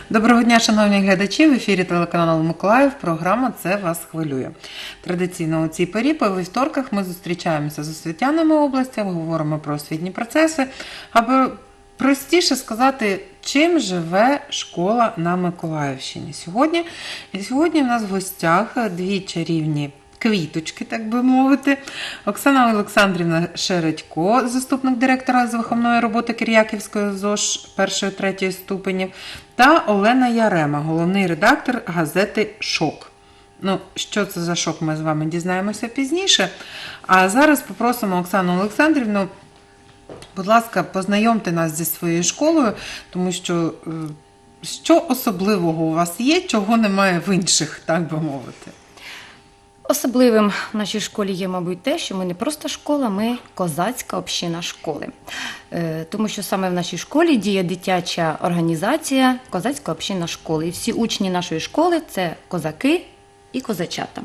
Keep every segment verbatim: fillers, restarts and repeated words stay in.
Доброго дня, шановні глядачі! В ефірі телеканалу Миколаїв. Програма «Це вас хвилює». Традиційно у цій порі по вівторках ми зустрічаємося з освітянами області, говоримо про освітні процеси, аби простіше сказати, чим живе школа на Миколаївщині сьогодні. І сьогодні в нас в гостях дві чарівні квіточки, так би мовити. Оксана Олександрівна Шередько, заступник директора з виховної роботи Кир'яківської ЗОШ першої-третьої ступенів, та Олена Ярема, головний редактор газети «Шок». Ну, що це за шок, ми з вами дізнаємося пізніше. А зараз попросимо Оксану Олександрівну, будь ласка, познайомте нас зі своєю школою, тому що що особливого у вас є, чого немає в інших, так би мовити. Особливим в нашій школі є, мабуть, те, що ми не просто школа, ми козацька община школи. Тому що саме в нашій школі діє дитяча організація козацька община школи. І всі учні нашої школи – це козаки і козачата.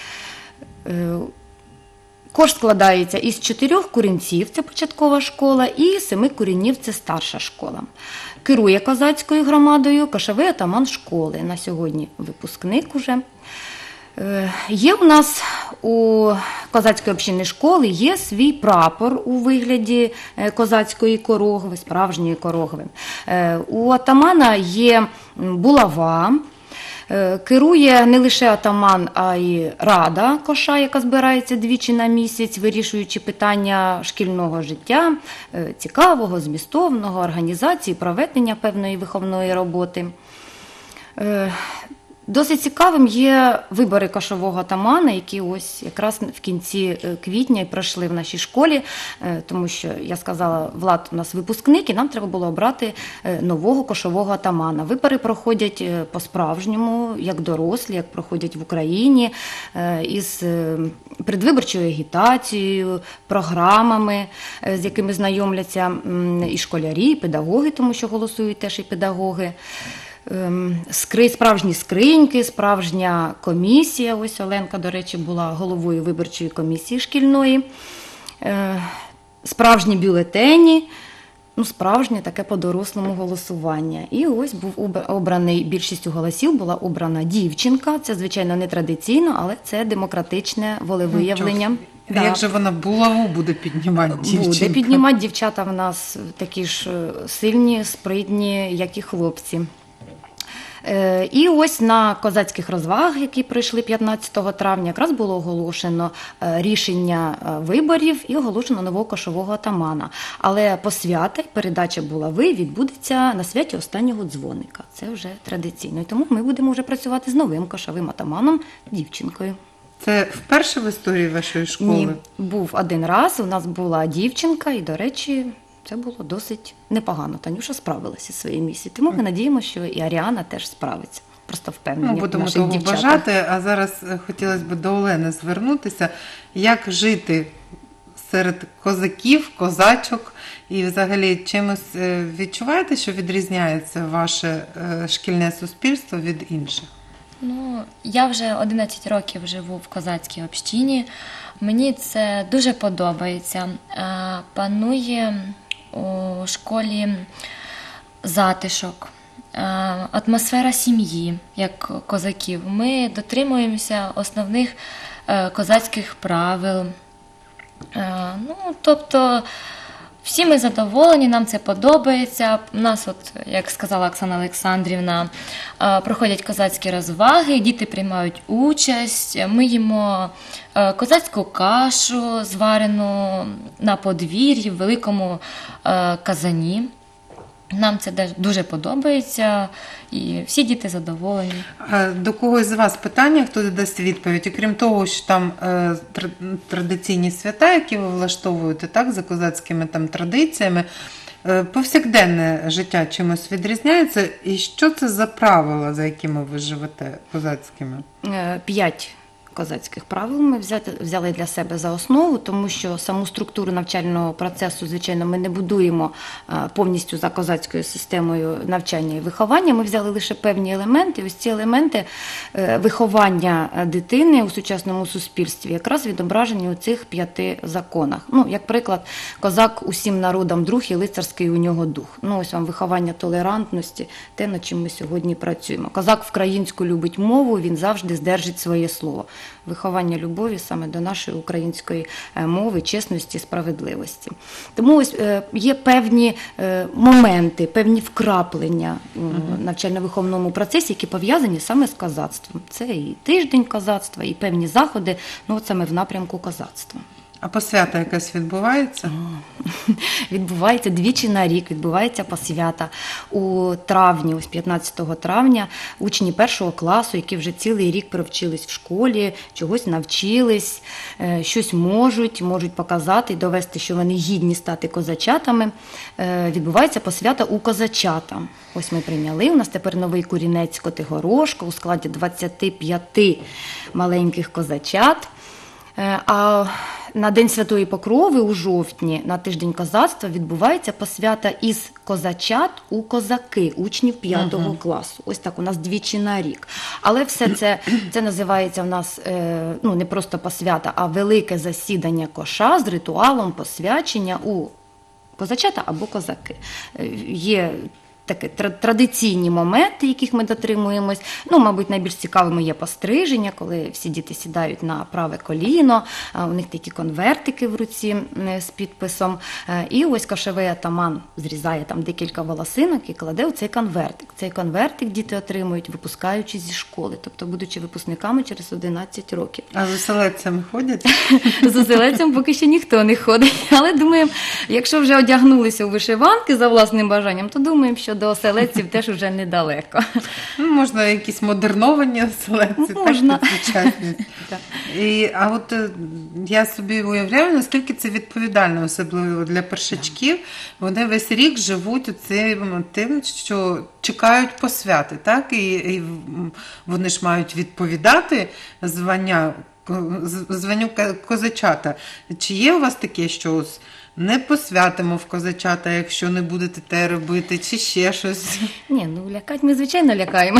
Корж складається із чотирьох курінців – це початкова школа, і семи курінів – це старша школа. Керує козацькою громадою кошовий атаман школи. На сьогодні випускник уже. Є у нас у козацької общини школи є свій прапор у вигляді козацької корогви, справжньої корогви. У атамана є булава, керує не лише атаман, а й рада коша, яка збирається двічі на місяць, вирішуючи питання шкільного життя, цікавого, змістовного, організації, проведення певної виховної роботи. Досить цікавим є вибори кошового атамана, які ось якраз в кінці квітня і пройшли в нашій школі, тому що, я сказала, Влад у нас випускник, і нам треба було обрати нового кошового атамана. Вибори проходять по-справжньому, як дорослі, як проходять в Україні, із предвиборчою агітацією, програмами, з якими знайомляться і школярі, і педагоги, тому що голосують теж і педагоги. Справжні скриньки, справжня комісія. Ось Оленка, до речі, була головою виборчої комісії шкільної. Справжні бюлетені, ну, справжнє таке по-дорослому голосування. І ось був обраний, більшістю голосів була обрана дівчинка. Це, звичайно, не традиційно, але це демократичне волевиявлення. А да. Як же вона булаву буде піднімати, дівчинка? Буде піднімати. Дівчата в нас такі ж сильні, спритні, як і хлопці. І ось на козацьких розвагах, які пройшли п'ятнадцятого травня, якраз було оголошено рішення виборів і оголошено нового кошового атамана. Але посвята, передача булави відбудеться на святі останнього дзвоника. Це вже традиційно. І тому ми будемо вже працювати з новим кошовим атаманом, дівчинкою. Це вперше в історії вашої школи? Ні, був один раз, у нас була дівчинка і, до речі, це було досить непогано. Танюша справилася зі своєю місією. Тому ми надіємося, що і Аріана теж справиться. Просто впевнені ну, будемо наших того дівчатах. бажати. А зараз хотілося б до Олени звернутися. Як жити серед козаків, козачок? І взагалі чимось відчуваєте, що відрізняється ваше шкільне суспільство від інших? Ну, я вже одинадцять років живу в козацькій общині. Мені це дуже подобається. Панує у школі затишок, атмосфера сім'ї, як козаків. Ми дотримуємося основних козацьких правил. Ну, тобто, всі ми задоволені, нам це подобається. У нас, от, як сказала Оксана Олександрівна, проходять козацькі розваги, діти приймають участь, ми їмо козацьку кашу, зварену на подвір'ї, в великому казані. Нам це дуже подобається, і всі діти задоволені. А до когось з вас питання, хто дасть відповідь? Окрім того, що там е, традиційні свята, які ви влаштовуєте, так, за козацькими там традиціями, е, повсякденне життя чимось відрізняється? І що це за правила, за якими ви живете козацькими? П'ять козацьких правил ми взяли для себе за основу, тому що саму структуру навчального процесу, звичайно, ми не будуємо повністю за козацькою системою навчання і виховання. Ми взяли лише певні елементи. Ось ці елементи виховання дитини у сучасному суспільстві якраз відображені у цих п'яти законах. Ну, як приклад, козак усім народам друг і лицарський у нього дух. Ну, ось вам виховання толерантності, те, над чим ми сьогодні працюємо. Козак вкраїнську любить мову, він завжди здержить своє слово. Виховання любові саме до нашої української мови, чесності, справедливості. Тому ось є певні моменти, певні вкраплення в навчально-виховному процесі, які пов'язані саме з козацтвом. Це і тиждень козацтва, і певні заходи, ну от саме в напрямку козацтва. А посвята якась відбувається? Відбувається двічі на рік, відбувається посвята. У травні, ось п'ятнадцятого травня, учні першого класу, які вже цілий рік провчились в школі, чогось навчились, щось можуть, можуть показати і довести, що вони гідні стати козачатами, відбувається посвята у козачата. Ось ми прийняли, у нас тепер новий курінець Котигорошко у складі двадцяти п'яти маленьких козачат. А на День Святої Покрови у жовтні, на тиждень козацтва, відбувається посвята із козачат у козаки, учнів п'ятого uh-huh. класу. Ось так у нас двічі на рік. Але все це, це називається в нас ну, не просто посвята, а велике засідання коша з ритуалом посвячення у козачата або козаки. Є такі традиційні моменти, яких ми дотримуємось. Ну, мабуть, найбільш цікавими є постриження, коли всі діти сідають на праве коліно, у них такі конвертики в руці з підписом. І ось кошовий атаман зрізає там декілька волосинок і кладе у цей конвертик. Цей конвертик діти отримують, випускаючись зі школи, тобто будучи випускниками через одинадцять років. А з оселедцями ходять? З оселедцем поки що ніхто не ходить, але думаємо, якщо вже одягнулися у вишиванки за власним бажанням, то думаємо, що до оселедців теж вже недалеко. Ну, можна якісь модерновані оселедці, можна. Так, сучасні. І, а от я собі уявляю, наскільки це відповідально, особливо для першачків. Вони весь рік живуть оцим тим, що чекають посвяти, так? І, і вони ж мають відповідати звання, званню козачата. Чи є у вас таке, що ось не посвятимо в козачата, якщо не будете те робити, чи ще щось? Ні, ну лякать ми, звичайно, лякаємо.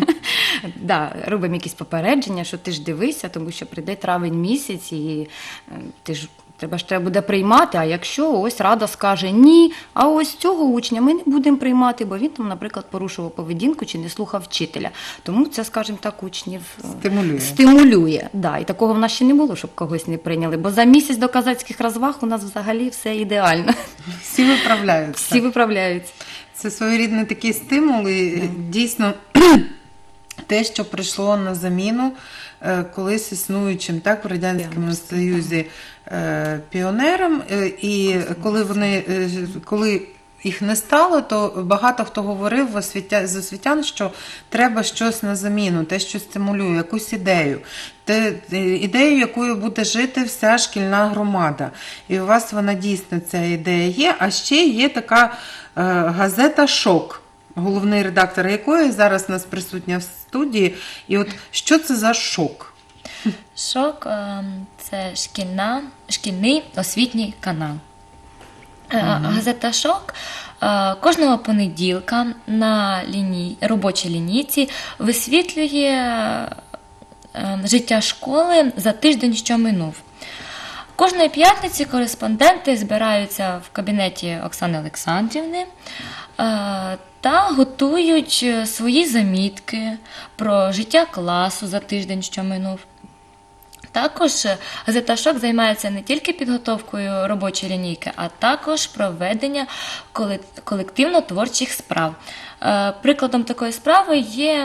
Да, робимо якісь попередження, що ти ж дивися, тому що прийде травень місяць і ти ж Треба ж треба буде приймати, а якщо ось рада скаже ні, а ось цього учня ми не будемо приймати, бо він там, наприклад, порушував поведінку чи не слухав вчителя. Тому це, скажімо так, учнів стимулює. стимулює. Да, і такого в нас ще не було, щоб когось не прийняли, бо за місяць до козацьких розваг у нас взагалі все ідеально. Всі виправляються. Всі виправляються. Це своєрідний такий стимул і дійсно те, що прийшло на заміну колись існуючим так в Радянському Союзі піонерам, і коли вони коли їх не стало, то багато хто говорив з освітян, що треба щось на заміну, те, що стимулює, якусь ідею, те, ідею, якою буде жити вся шкільна громада. І у вас вона дійсно, ця ідея є. А ще є така газета «Шок», головний редактор якої зараз у нас присутня в студії. І от що це за «Шок»? «Шок» – це шкільна, шкільний освітній канал. Ага. Газета «Шок» кожного понеділка на лінії, робочій лінійці висвітлює життя школи за тиждень, що минув. Кожної п'ятниці кореспонденти збираються в кабінеті Оксани Олександрівни та готують свої замітки про життя класу за тиждень, що минув. Також газета «Шок» займається не тільки підготовкою робочої лінійки, а також проведення колективно-творчих справ. Прикладом такої справи є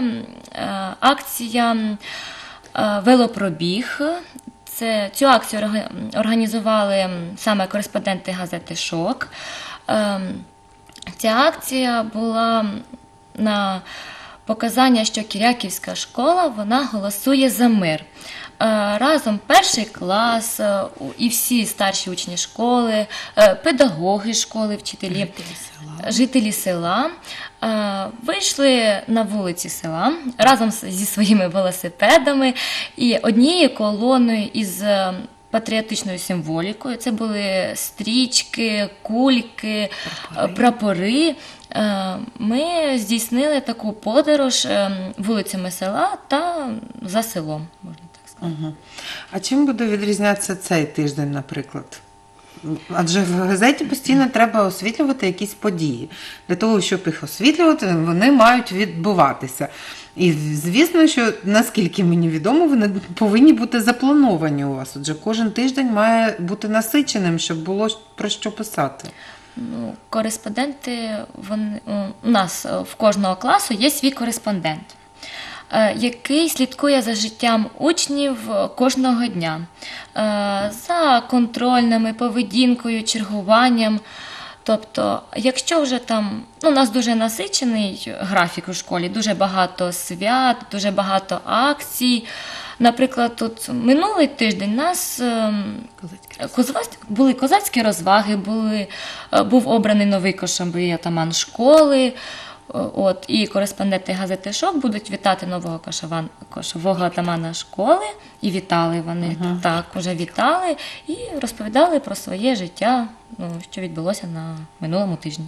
акція «Велопробіг». Це, цю акцію організували саме кореспонденти газети «Шок». Ця акція була на показання, що Кіряківська школа, вона голосує за мир. Е, Разом перший клас е, у- і всі старші учні школи, е, педагоги школи, вчителі, жителі села е, вийшли на вулиці села разом з- зі своїми велосипедами і однією колоною із е, патріотичною символікою. Це були стрічки, кульки, прапори. прапори. Е, Ми здійснили таку подорож е, вулицями села та за селом, можна так сказати. Угу. А чим буде відрізнятися цей тиждень, наприклад? Адже в газеті постійно треба освітлювати якісь події. Для того, щоб їх освітлювати, вони мають відбуватися. І звісно, що, наскільки мені відомо, вони повинні бути заплановані у вас. Отже, кожен тиждень має бути насиченим, щоб було про що писати. Ну, кореспонденти, вони, у нас е, в кожного класу є свій кореспондент, е, який слідкує за життям учнів е, кожного дня, е, за контрольними, поведінкою, чергуванням. Тобто, якщо вже там, ну, у нас дуже насичений графік у школі, дуже багато свят, дуже багато акцій. Наприклад, тут минулий тиждень у нас ем, козацькі- були козацькі розваги, були, е, був обраний новий кошовий атаман школи. О, От, і кореспонденти газети «Шок» будуть вітати нового кошован, кошового атамана школи. І вітали вони, так, уже вітали. І розповідали про своє життя, ну, що відбулося на минулому тижні.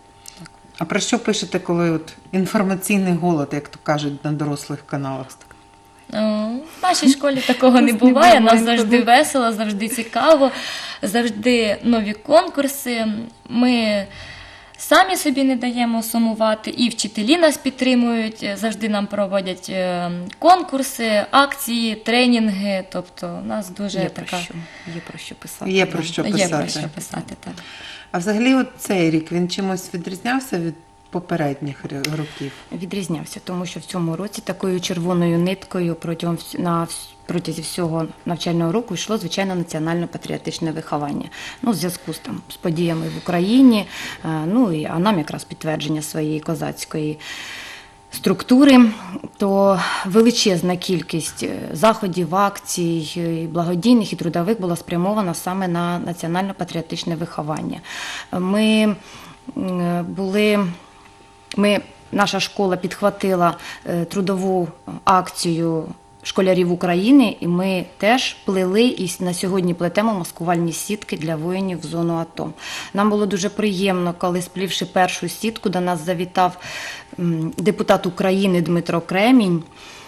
А про що пишете, коли от інформаційний голод, як то кажуть, на дорослих каналах? О, В нашій школі такого не буває, нас завжди весело, завжди цікаво, завжди нові конкурси. Ми самі собі не даємо сумувати, і вчителі нас підтримують, завжди нам проводять е, конкурси, акції, тренінги. Тобто у нас дуже Є така... про що, є про що писати. Є про що писати. Є про що писати, так. А взагалі от цей рік, він чимось відрізнявся від попередніх р- років? Відрізнявся, тому що в цьому році такою червоною ниткою протягом вс- на вс- протязі всього навчального року йшло, звичайно, національно-патріотичне виховання. Ну, в зв'язку з, там, з подіями в Україні, е, ну, і, а нам якраз підтвердження своєї козацької структури, то величезна кількість е, заходів, акцій, е, і благодійних і трудових була спрямована саме на національно-патріотичне виховання. Ми е, були... Ми, наша школа підхватила е, трудову акцію школярів України, і ми теж плели і на сьогодні плетемо маскувальні сітки для воїнів в зону АТО. Нам було дуже приємно, коли, сплівши першу сітку, до нас завітав м, депутат України Дмитро Кремінь,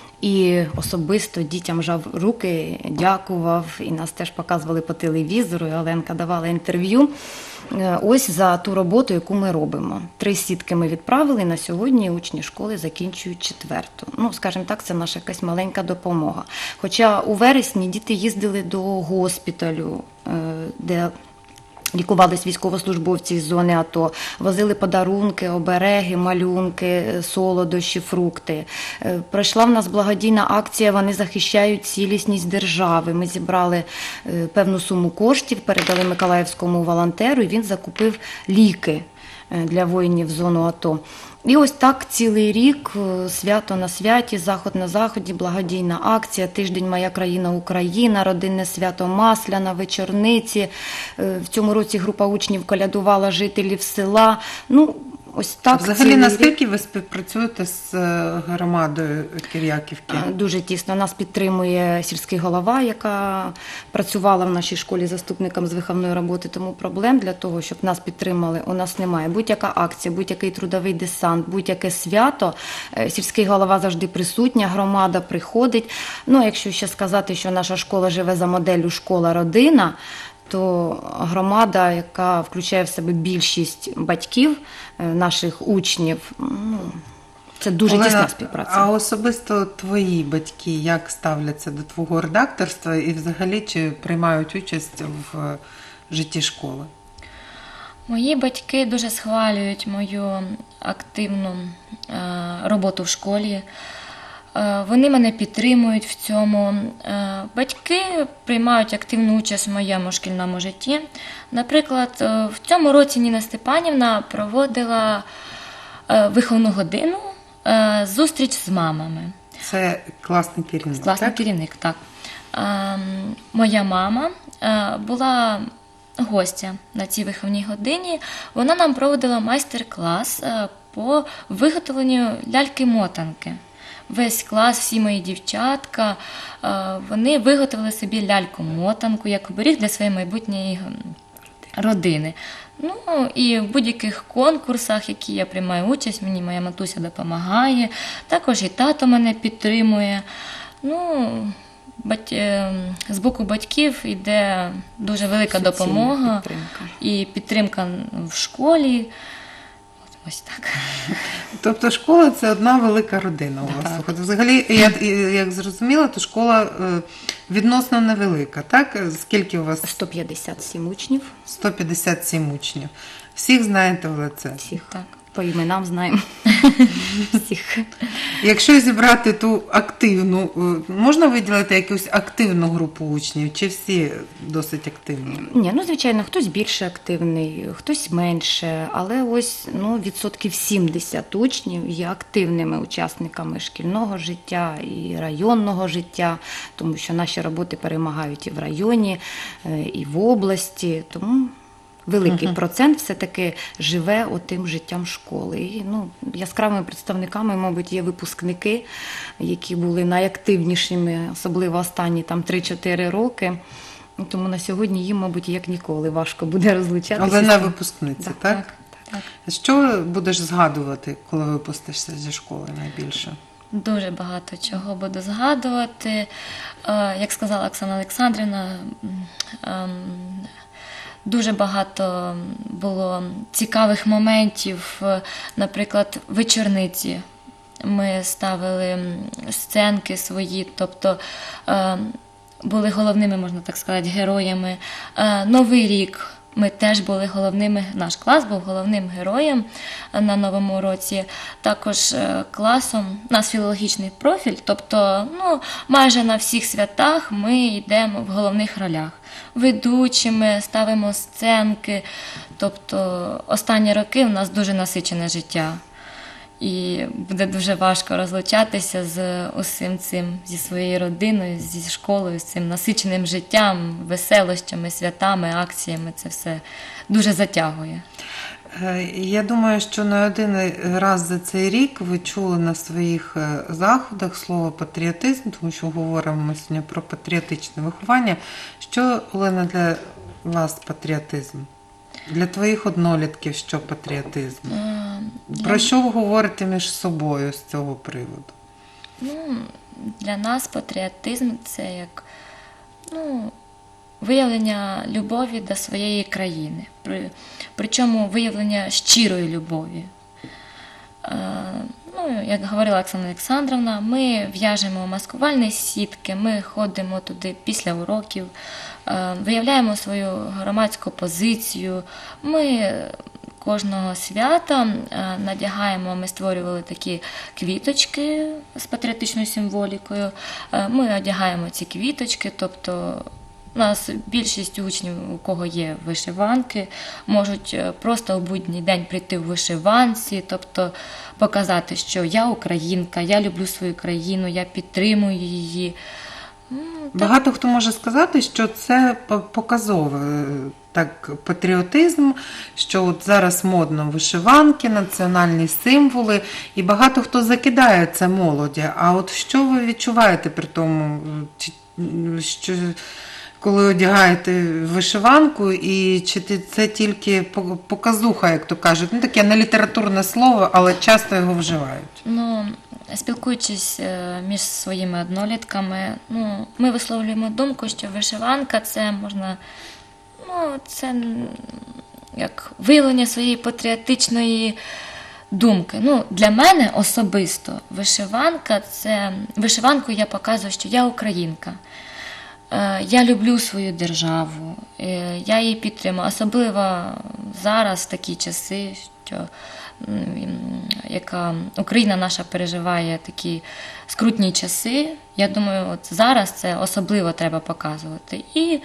і особисто дітям жав руки, дякував, і нас теж показували по телевізору, і Оленка давала інтерв'ю. Е, Ось за ту роботу, яку ми робимо. Три сітки ми відправили, на сьогодні учні школи закінчують четверту. Ну, скажімо так, це наша якась маленька допомога. Хоча у вересні діти їздили до госпіталю, е, де лікувались військовослужбовці з зони АТО, возили подарунки, обереги, малюнки, солодощі, фрукти. Е, Пройшла в нас благодійна акція «Вони захищають цілісність держави». Ми зібрали е, певну суму коштів, передали миколаївському волонтеру, і він закупив ліки е, для воїнів з зону АТО. І ось так цілий рік, е, свято на святі, заход на заході, благодійна акція, тиждень «Моя країна Україна», родинне свято Масляна, вечорниці. Е, В цьому році група учнів колядувала жителів села. Ну, ось так. Взагалі, цілий рік. наскільки ви співпрацюєте з е, громадою Кіряківки? Е, Дуже тісно. Нас підтримує сільський голова, яка працювала в нашій школі заступником з виховної роботи, тому проблем для того, щоб нас підтримали, у нас немає. Будь-яка акція, будь-який трудовий десант, будь-яке свято, е, сільський голова завжди присутня, громада приходить. Ну, якщо ще сказати, що наша школа живе за моделлю школа-родина, то громада, яка включає в себе більшість батьків е, наших учнів, ну, це дуже Олена, тісна співпраця. А особисто твої батьки як ставляться до твого редакторства і взагалі чи приймають участь в житті школи? Мої батьки дуже схвалюють мою активну е, роботу в школі. Е, Вони мене підтримують в цьому. Е, Батьки приймають активну участь в моєму шкільному житті. Наприклад, е, в цьому році Ніна Степанівна проводила е, виховну годину Е, Зустріч з мамами. Це класний керівник, Класний так? керівник, так. Е, Моя мама е, була гостя на цій виховній годині. Вона нам проводила майстер-клас е, по виготовленню ляльки-мотанки. Весь клас, всі мої дівчатка, е, вони виготовили собі ляльку-мотанку як оберіг для своєї майбутньої родини. Ну, і в будь-яких конкурсах, які я приймаю участь, мені моя матуся допомагає, також і тато мене підтримує. Ну, бать... е, з боку батьків йде дуже велика Суцільна допомога підтримка. і підтримка в школі. От ось так. Тобто школа – це одна велика родина у вас. Так. Слухайте, взагалі, я як зрозуміла, то школа е, відносно невелика, так? Скільки у вас? сто п'ятдесят сім учнів, сто п'ятдесят сім учнів. Всіх знаєте в лице? всіх Так. по іменам знаємо. Всіх. Якщо зібрати ту активну, е, можна виділити якусь активну групу учнів, чи всі досить активні? Ні, ну звичайно, хтось більше активний, хтось менше, але ось ну, відсотків сімдесят учнів є активними учасниками шкільного життя і районного життя, тому що наші роботи перемагають і в районі, е, і в області, тому великий процент все-таки живе отим життям школи. І, ну, яскравими представниками, мабуть, є випускники, які були найактивнішими, особливо останні там три-чотири роки. Ну, тому на сьогодні їм, мабуть, як ніколи важко буде розлучатися. Але не випускниці, Да, так? так, так. Що будеш згадувати, коли випустишся зі школи найбільше? Дуже багато чого буду згадувати. Е, Як сказала Оксана Олександрівна, м, ем, дуже багато було цікавих моментів. Е, Наприклад, вечорниці. Ми ставили м, сценки свої, тобто е, були головними, можна так сказати, героями. Е, Новий рік. Ми теж були головними, наш клас був головним героєм на Новому році. Також е, класом, у нас філологічний профіль, тобто ну, майже на всіх святах ми йдемо в головних ролях. Ведучими, ставимо сценки. Тобто останні роки у нас дуже насичене життя. І буде дуже важко розлучатися з усім цим, зі своєю родиною, зі школою, з цим насиченим життям, веселощами, святами, акціями. Це все дуже затягує. Е, Я думаю, що не один раз за цей рік ви чули на своїх е, заходах слово патріотизм, тому що говоримо ми сьогодні про патріотичне виховання. Що, Олена, для вас патріотизм? Для твоїх однолітків що патріотизм? Е, Про я- що ви говорите між собою з цього приводу? Ну, для нас патріотизм це як ну, виявлення любові до своєї країни. При, причому виявлення щирої любові. Е, ну, як говорила Оксана Олександровна, ми в'яжемо маскувальні сітки, ми ходимо туди після уроків, е, виявляємо свою громадську позицію. Ми кожного свята е, надягаємо, ми створювали такі квіточки з патріотичною символікою. Е, Ми одягаємо ці квіточки, тобто у нас більшість учнів, у кого є вишиванки, можуть е, просто у будній день прийти в вишиванці, тобто показати, що я українка, я люблю свою країну, я підтримую її. М, так. Багато хто може сказати, що це по- показове так, патріотизм, що от зараз модно вишиванки, національні символи, і багато хто закидає це молоді. А от що ви відчуваєте при тому, чи, що, коли одягаєте вишиванку, і чи ти- це тільки по- показуха, як то кажуть, ну таке не літературне слово, але часто його вживають? Ну, спілкуючись е, між своїми однолітками, ну, ми висловлюємо думку, що вишиванка це можна, ну, це м, як виявлення своєї патріотичної думки. Ну, для мене особисто вишиванка це вишиванку я показую, що я українка. Е, Я люблю свою державу, е, я її підтримую, особливо зараз, в такі часи, що м, яка Україна наша переживає такі скрутні часи. Я думаю, от зараз це особливо треба показувати. І,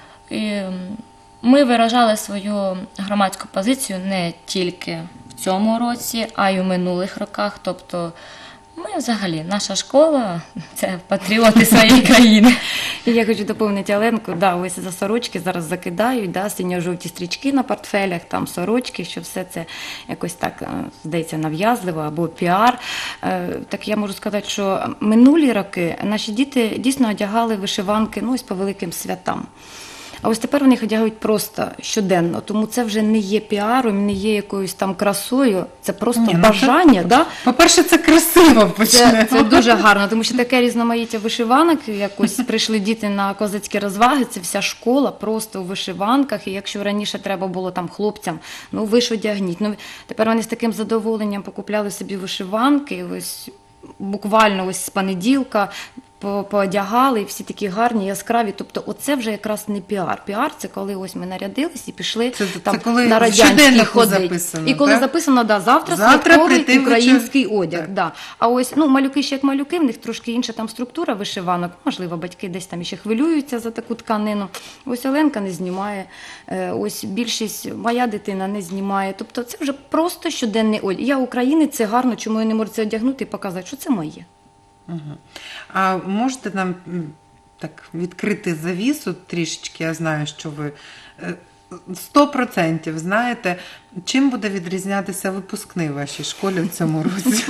і ми виражали свою громадську позицію не тільки в цьому році, а й у минулих роках. Тобто Ми взагалі, наша школа – це патріоти своєї країни. І я хочу доповнити Оленку, да, ось за сорочки зараз закидають, да, синьо-жовті стрічки на портфелях, там сорочки, що все це якось так, е, здається, нав'язливо або піар. Е, Так я можу сказати, що минулі роки наші діти дійсно одягали вишиванки, ну, ось по великим святам. А ось тепер вони їх одягають просто щоденно, тому це вже не є піаром, не є якоюсь там красою, це просто Ні, ну, бажання. це- Да? По-перше, це красиво почне. Це, це дуже гарно, тому що таке різноманіття вишиванок, якось прийшли діти на козацькі розваги, це вся школа просто у вишиванках, і якщо раніше треба було там хлопцям, ну ви ж одягніть. Ну, тепер вони з таким задоволенням покупляли собі вишиванки, і ось буквально ось з понеділка по- поодягали, і всі такі гарні, яскраві. Тобто оце вже якраз не піар. Піар – це коли ось ми нарядились і пішли Це- там це коли на в радянський щоденнику ходить. записано, І коли так? записано, да, завтра, Завтра святковий прийти в український вечір. одяг. Так. Да. А ось, ну, малюки ще як малюки, в них трошки інша там структура вишиванок. Можливо, батьки десь там ще хвилюються за таку тканину. Ось Оленка не знімає, е, ось більшість, моя дитина не знімає. Тобто це вже просто щоденний одяг. Я українець, це гарно, чому я не можу це одягнути і показати, що це моє. Мгм. А можете нам м, так відкрити завісу трішечки? Я знаю, що ви е, сто процентів знаєте, чим буде відрізнятися випускний в вашій школі в цьому році?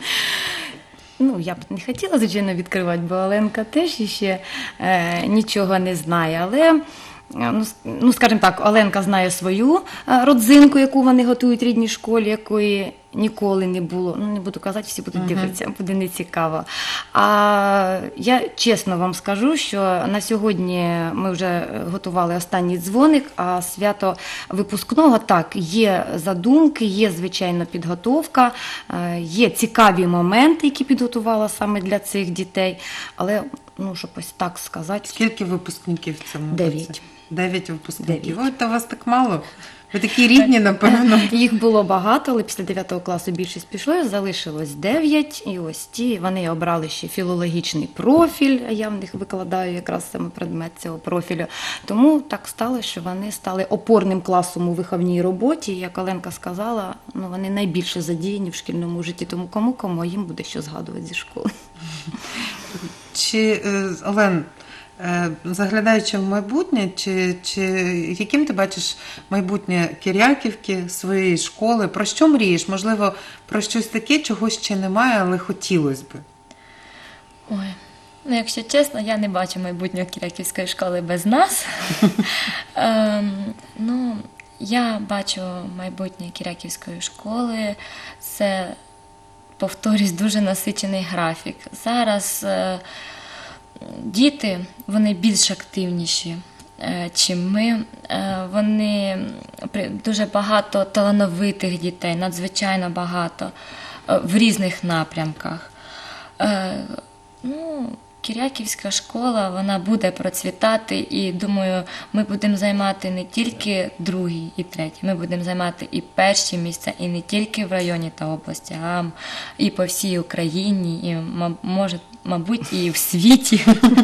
Ну, я б не хотіла, звичайно, відкривати, бо Оленка теж ще е, нічого не знає, але, е, ну, с- ну, скажімо так, Оленка знає свою е, родзинку, яку вони готують в рідній школі, якої ніколи не було. Ну, не буду казати, всі будуть дивитися, буде нецікаво. А я чесно вам скажу, що на сьогодні ми вже готували останній дзвоник, а свято випускного, так, є задумки, є, звичайно, підготовка, е, є цікаві моменти, які підготувала саме для цих дітей, але, ну, щоб ось так сказати, Скільки випускників в цьому Дев'ять. році? Дев'ять випускників. Дев'ять. Ой, то вас так мало. Ви такі рідні, напевно. їх було багато, але після дев'ятого класу більшість пішло, залишилось дев'ять, і ось ті, вони обрали ще філологічний профіль, а я в них викладаю якраз саме предмет цього профілю. Тому так стало, що вони стали опорним класом у виховній роботі, і, як Оленка сказала, ну, вони найбільше задіяні в шкільному житті, тому кому-кому, а їм буде що згадувати зі школи. Чи, е, Олен, е, заглядаючи в майбутнє, чи, чи яким ти бачиш майбутнє Кіряківки, своєї школи? Про що мрієш? Можливо, про щось таке, чого ще немає, але хотілося би. Ой, ну якщо чесно, я не бачу майбутнього Кіряківської школи без нас. Ем, ну, я бачу майбутнє Кіряківської школи. Це, повторюсь, дуже насичений графік. Зараз е, діти, вони більш активніші, е, чим ми. Е, вони при- дуже багато талановитих дітей, надзвичайно багато е, в різних напрямках. Е, ну, Кіряківська школа, вона буде процвітати, і, думаю, ми будемо займати не тільки другі і треті, ми будемо займати і перші місця, і не тільки в районі та області, а і по всій Україні, і, ма- може, мабуть, і в світі.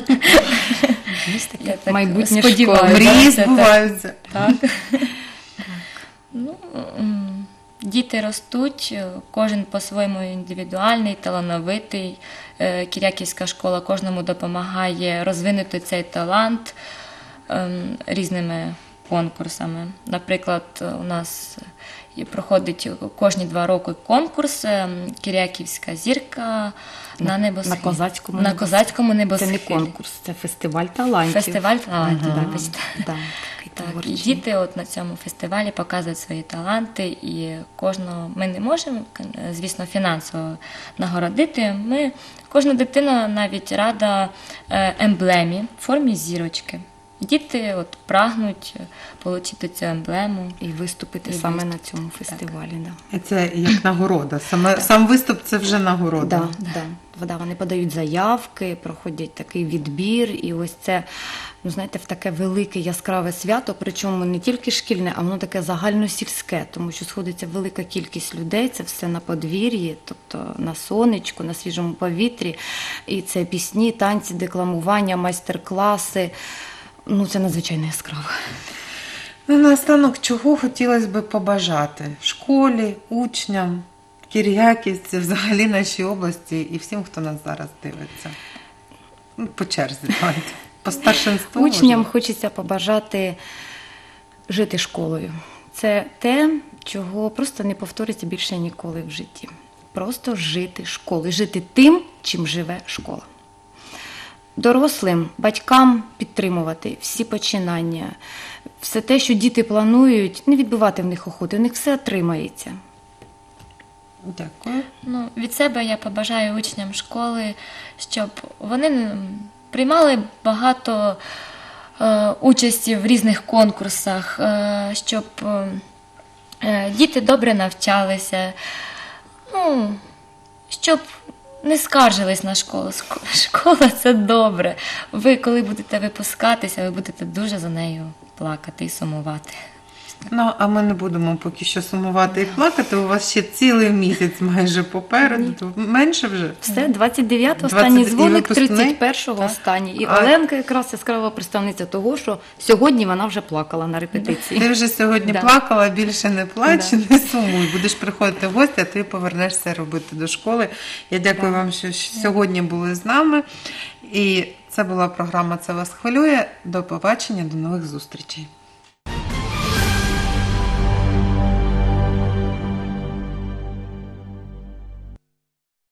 Я так Майбутнє сподіваюся, школи. Мрії це так. збуваються. Так. Ну, м, діти ростуть, е, кожен по-своєму індивідуальний, талановитий. Е, Кіряківська школа кожному допомагає розвинути цей талант ем, різними конкурсами. Наприклад, у нас і проходить кожні два роки конкурс ем, Кіряківська зірка на небосхилі. На козацькому на небосхилі. козацькому Це небосхилі. не конкурс, це фестиваль талантів. Фестиваль талантів, Да, вибачте. да, такий Так, і творчий. діти от на цьому фестивалі показують свої таланти, і кожного ми не можемо, звісно, фінансово нагородити. Ми кожна дитина навіть рада е, емблемі в формі зірочки. Діти от прагнуть отримати цю емблему. І виступити І саме виступ- на цьому фестивалі. Да. І це як нагорода. Саме, сам виступ – це вже нагорода. Да, да. Да, вони подають заявки, проходять такий відбір, і ось це, ну, знаєте, в таке велике яскраве свято, причому не тільки шкільне, а воно таке загальносільське, тому що сходиться велика кількість людей, це все на подвір'ї, тобто на сонечку, на свіжому повітрі, і це пісні, танці, декламування, майстер-класи. Ну, це надзвичайно яскраво. Ну, наостанок, чого хотілося б побажати школі, учням, Кір'яківці, взагалі нашій області і всім, хто нас зараз дивиться? Ну, по черзі, давайте. По старшинству. Учням можливо. хочеться побажати жити школою. Це те, чого просто не повториться більше ніколи в житті. Просто жити школою, жити тим, чим живе школа. Дорослим, батькам підтримувати всі починання, все те, що діти планують, не відбивати в них охоти, у них все отримається. Дякую. Ну, від себе я побажаю учням школи, щоб вони м, приймали багато е, участі в різних конкурсах, е, щоб е, діти добре навчалися, ну, щоб не скаржились на школу. Ск- Школа – це добре. Ви, коли будете випускатися, ви будете дуже за нею плакати і сумувати. Ну, а ми не будемо поки що сумувати і плакати. У вас ще цілий місяць майже попереду. То менше вже? Все, двадцять дев'ятого двадцять останній і дзвоник, випускний? тридцять першого Так. останній. І А- Оленка якраз яскрава представниця того, що сьогодні вона вже плакала на репетиції. Ти вже сьогодні Да. плакала, більше не плач, Да. не сумуй. Будеш приходити в гості, а ти повернешся робити до школи. Я дякую Да. вам, що сьогодні були з нами. І це була програма «Це вас хвилює». До побачення, до нових зустрічей.